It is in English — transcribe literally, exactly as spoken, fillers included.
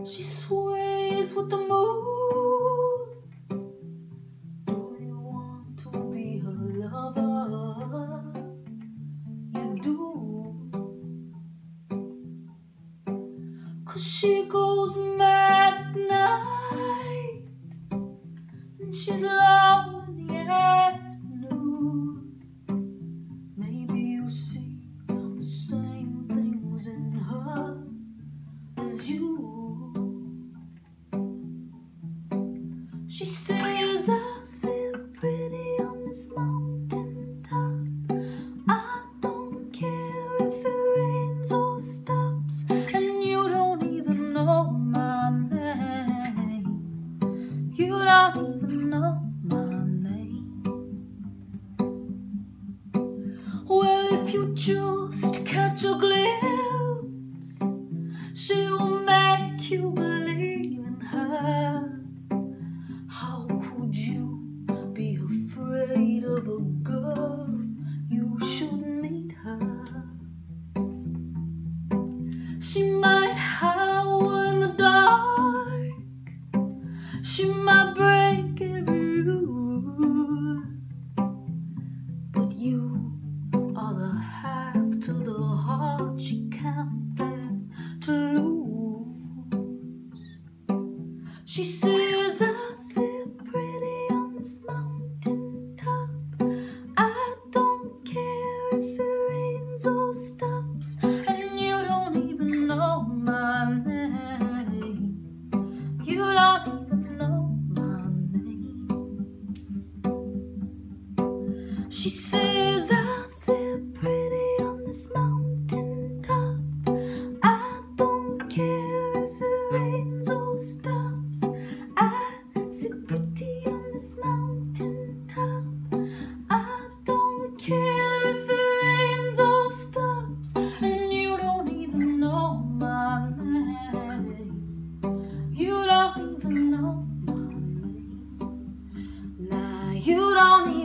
She sways with the moon. Do you want to be her lover? You do. 'Cause she goes mad at night, and she's low in the afternoon. Maybe you see the same things in her as you. She says, I sit pretty on this mountain top. I don't care if it rains or stops, and you don't even know my name. You don't even know my name. Well, if you just catch a glimpse, she will make you believe in her. How could you be afraid of a girl? You should meet her. She might howl in the dark. She might break every rule. But you are the half to the heart she can't bear to lose. She says, I sit pretty on this mountain top. I don't care if it rains or stops, and you don't even know my name. You don't even know my name. She says, I sit pretty on this mountain top. I don't care if it rains or stops. I sit pretty on this mountain top. I don't care if it rains or stops, and you don't even know my name. You don't even know my name. Nah, you don't even